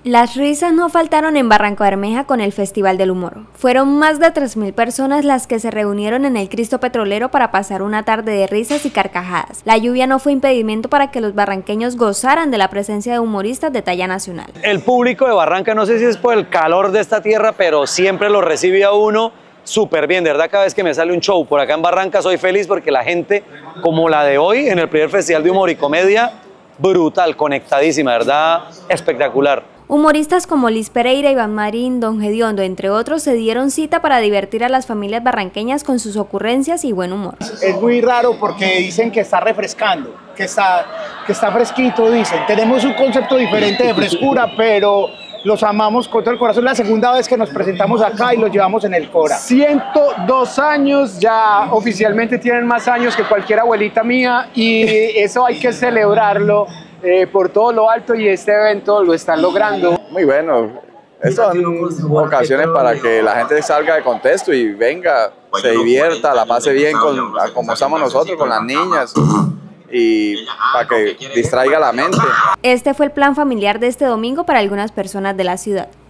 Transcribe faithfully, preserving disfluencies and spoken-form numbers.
Las risas no faltaron en Barrancabermeja con el Festival del Humor. Fueron más de tres mil personas las que se reunieron en el Cristo Petrolero para pasar una tarde de risas y carcajadas. La lluvia no fue impedimento para que los barranqueños gozaran de la presencia de humoristas de talla nacional. El público de Barranca, no sé si es por el calor de esta tierra, pero siempre lo recibe a uno súper bien. De verdad, cada vez que me sale un show por acá en Barranca soy feliz porque la gente, como la de hoy, en el primer Festival de Humor y Comedia, brutal, conectadísima, de verdad, espectacular. Humoristas como Liz Pereira, Iván Marín, Don Gediondo, entre otros, se dieron cita para divertir a las familias barranqueñas con sus ocurrencias y buen humor. Es muy raro porque dicen que está refrescando, que está, que está fresquito, dicen. Tenemos un concepto diferente de frescura, pero los amamos con todo el corazón. Es la segunda vez que nos presentamos acá y los llevamos en el Cora. ciento dos años, ya oficialmente tienen más años que cualquier abuelita mía y eso hay que celebrarlo. Eh, por todo lo alto y este evento lo están logrando. Muy bueno, estas son ocasiones para que la gente salga de contexto y venga, se divierta, la pase bien con, como estamos nosotros, con las niñas y para que distraiga la mente. Este fue el plan familiar de este domingo para algunas personas de la ciudad.